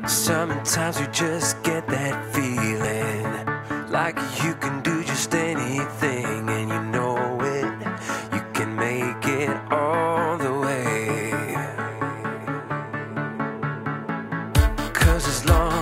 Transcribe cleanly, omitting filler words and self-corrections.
Sometimes you just get that feeling, like you can do just anything, and you know it, you can make it all the way. 'Cause as long